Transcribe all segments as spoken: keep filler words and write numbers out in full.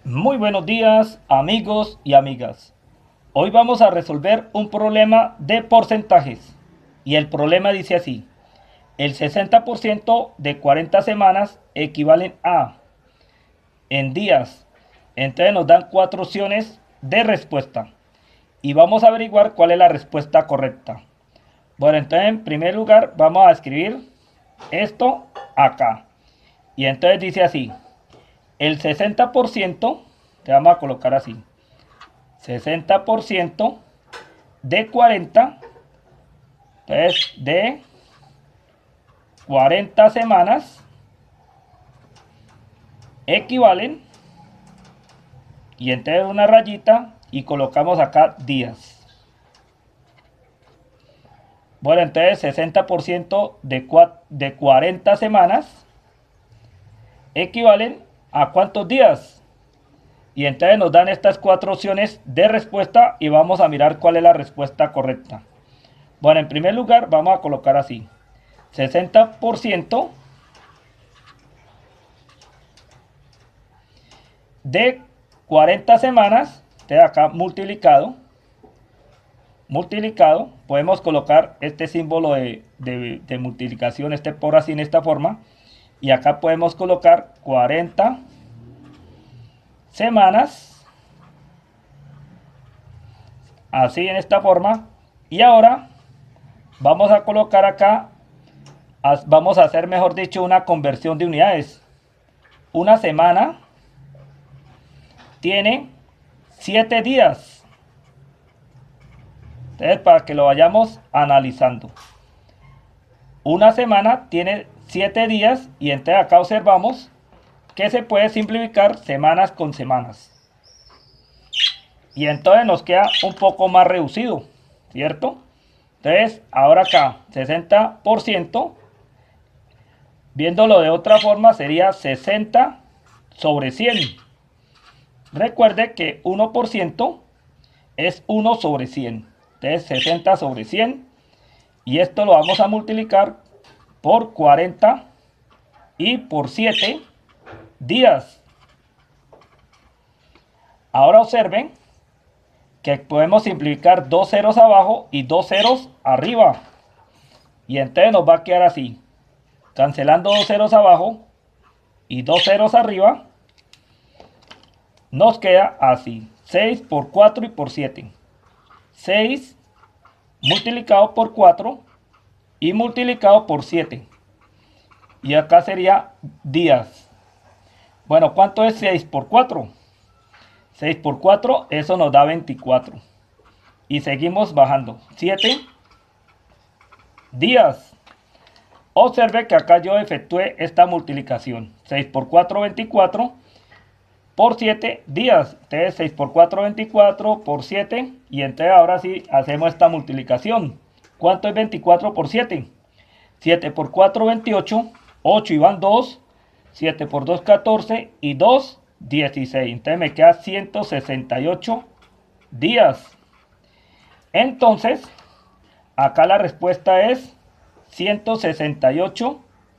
Muy buenos días, amigos y amigas. Hoy vamos a resolver un problema de porcentajes. Y el problema dice así: el sesenta por ciento de cuarenta semanas equivalen a, en días. Entonces nos dan cuatro opciones de respuesta. Y vamos a averiguar cuál es la respuesta correcta. Bueno, entonces en primer lugar vamos a escribir esto acá. Y entonces dice así: el sesenta por ciento, te vamos a colocar así, sesenta por ciento de cuarenta, entonces de cuarenta semanas equivalen, y entonces una rayita y colocamos acá días. Bueno, entonces sesenta por ciento de, de cuarenta semanas equivalen a ¿cuántos días? Y entonces nos dan estas cuatro opciones de respuesta y vamos a mirar cuál es la respuesta correcta. Bueno, en primer lugar vamos a colocar así: sesenta por ciento de cuarenta semanas, de acá multiplicado, multiplicado, podemos colocar este símbolo de, de, de multiplicación, este por así en esta forma, y acá podemos colocar cuarenta semanas, así en esta forma. Y ahora vamos a colocar acá, vamos a hacer mejor dicho una conversión de unidades. Una semana tiene siete días. Entonces, para que lo vayamos analizando, una semana tiene siete días, y entonces acá observamos que se puede simplificar semanas con semanas. Y entonces nos queda un poco más reducido, ¿cierto? Entonces, ahora acá, sesenta por ciento, viéndolo de otra forma, sería sesenta sobre cien. Recuerde que uno por ciento es uno sobre cien. Entonces, sesenta sobre cien. Y esto lo vamos a multiplicar por cuarenta y por siete días. Ahora observen que podemos simplificar dos ceros abajo y dos ceros arriba. Y entonces nos va a quedar así: cancelando dos ceros abajo y dos ceros arriba, nos queda así: seis por cuatro y por siete. seis multiplicado por cuatro y multiplicado por siete. Y acá sería días. Bueno, ¿cuánto es seis por cuatro? seis por cuatro, eso nos da veinticuatro. Y seguimos bajando. siete días. Observe que acá yo efectué esta multiplicación. seis por cuatro, veinticuatro. Por siete días. Entonces seis por cuatro, veinticuatro. Por siete. Y entonces ahora sí hacemos esta multiplicación. ¿Cuánto es veinticuatro por siete? siete por cuatro, veintiocho. ocho y van dos. siete por dos, catorce. Y dos, dieciséis. Entonces me queda ciento sesenta y ocho días. Entonces, acá la respuesta es ciento sesenta y ocho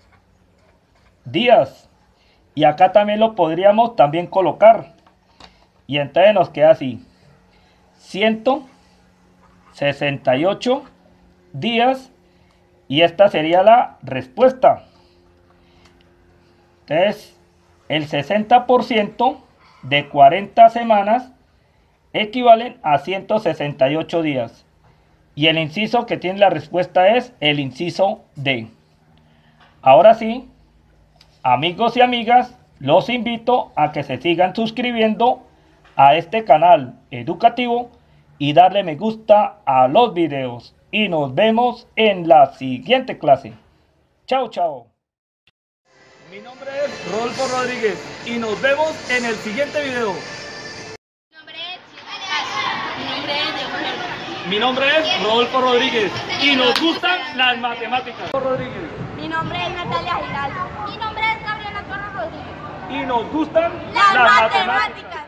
días. Y acá también lo podríamos también colocar. Y entonces nos queda así: ciento sesenta y ocho días. Y esta sería la respuesta. Entonces, el sesenta por ciento de cuarenta semanas equivalen a ciento sesenta y ocho días. Y el inciso que tiene la respuesta es el inciso D. Ahora sí, amigos y amigas, los invito a que se sigan suscribiendo a este canal educativo y darle me gusta a los videos. Y nos vemos en la siguiente clase. Chao, chao. Mi nombre es Rodolfo Rodríguez y nos vemos en el siguiente video. Mi nombre es Mi nombre es Diego Germán. Mi nombre es Rodolfo Rodríguez y nos gustan las matemáticas. Rodríguez. Mi nombre es Natalia Giraldo. Mi nombre es Gabriela Torres Rodríguez. Y nos gustan Las, las matemáticas. matemáticas.